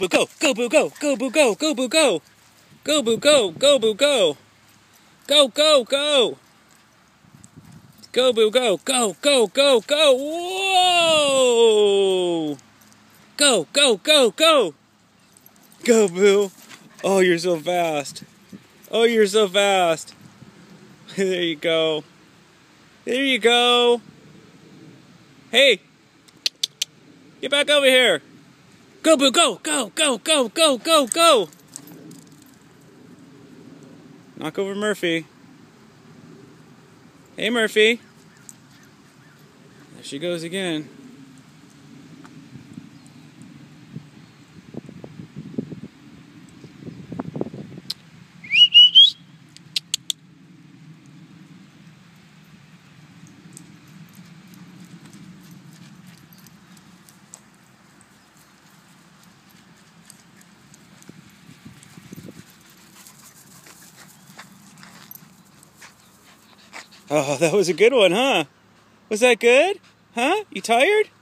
Boo go, go boo go, go boo go, go boo go. Go boo go, go boo go. Go, go, go. Go boo go, go, go, go, go. Whoa! Go, go, go, go. Go boo. Oh, you're so fast. Oh, you're so fast. There you go. There you go. Hey. Get back over here. Go boo go, go, go, go, go, go, go. Knock over Murphy. Hey Murphy. There she goes again. Oh, that was a good one, huh? Was that good? Huh? You tired?